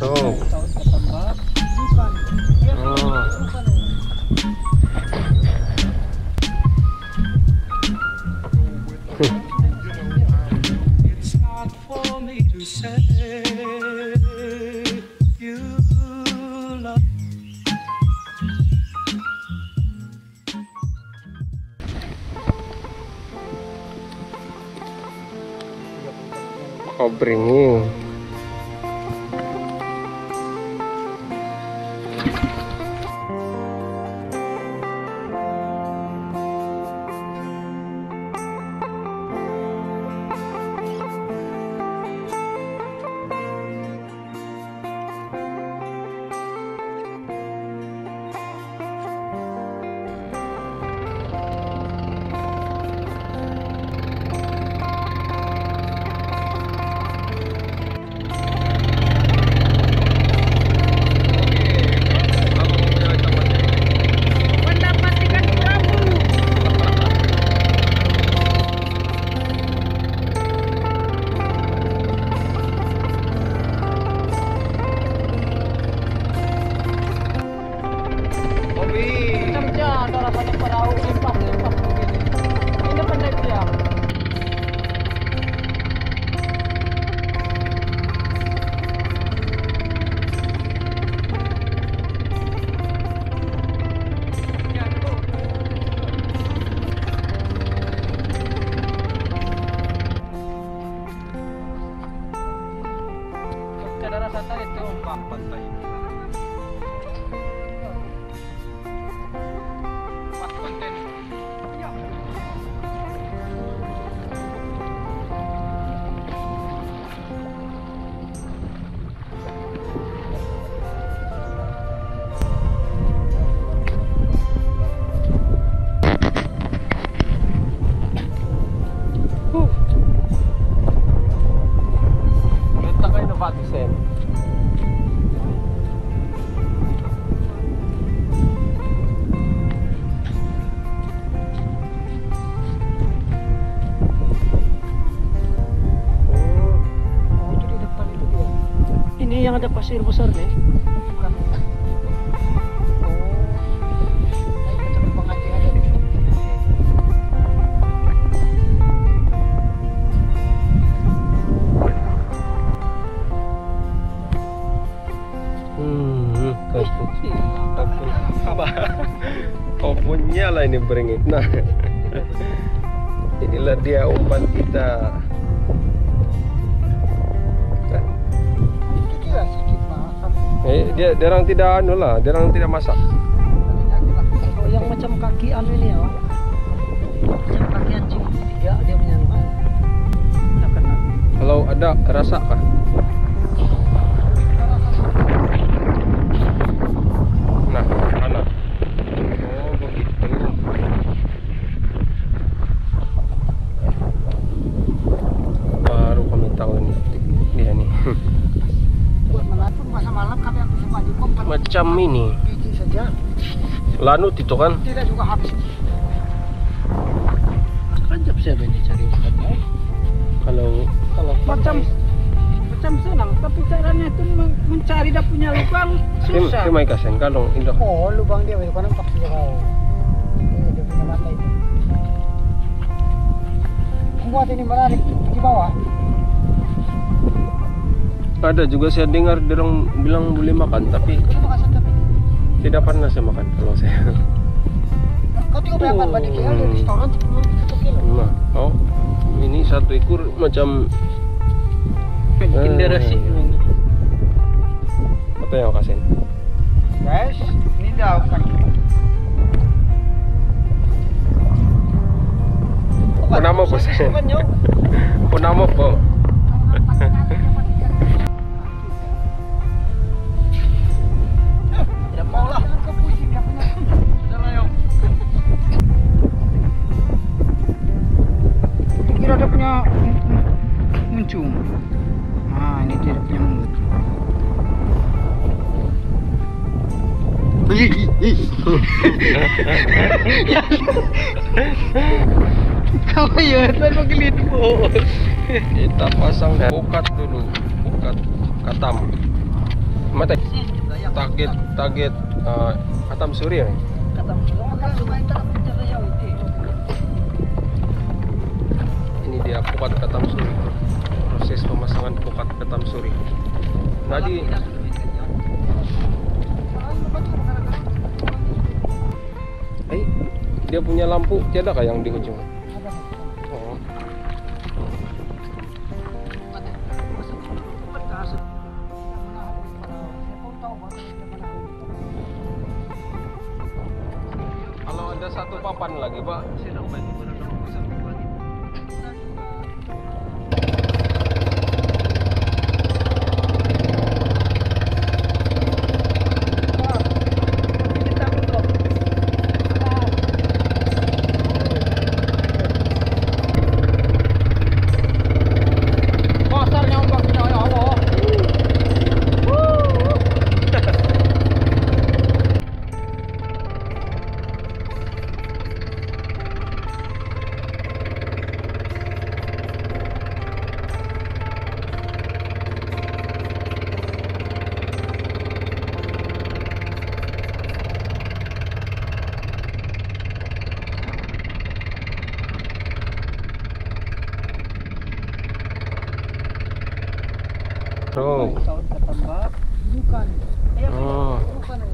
masuk. Oh. Obringing. Yang ada pasir besar nih. Bukan. Kopunnya lah ini beringit. Nah, inilah dia umpan kita. Dia orang tidak anu lah, dia orang tidak masak. Kalau yang macam kaki anu ini ya, macam kaki anjing dia punya anu. Kalau ada rasa kah? Nah, mana? Oh begitu. Baru kami tahu nih dia nih. Macam ini saja. lanut itu kan Tidak juga habis. Sekejap saya ini cari ikannya. kalau Macam senang, tapi caranya itu mencari dah punya lubang susah. Dia mai kasen kalau itu. Oh, lubang dia itu kan nampak saja kau. Dia punya mata itu. Buat ini menarik di bawah. Ada juga saya dengar dia orang bilang boleh makan, tapi tidak pernah saya makan kalau saya. Kau juga berapa banyak kilo di restoran 1 kilo. Nah, oh ini satu ekor macam Kinderasi. Apa yang kau kasih? Guys, ini dah bukan. Punama po saya. Punama po. Tidak mau lah. Kira dia punya muncung. Nah, ini dia punya mulut. Kau ya, tuan magelit po. Kita pasang bukat dulu, bukat katam. Mata Sin juga yang target Atam Surya. kata makan supaya tak penjara itu. Ini dia pukat Atam Suri. Proses pemasangan pukat Atam Suri. Tadi dia punya lampu tiada kah yang di ujung? Oh. Kalau ada satu papan lagi, Pak. Pasarnya ombaknya ya Allah. Oh. Tahun ketambah bukan. Oh. Bukan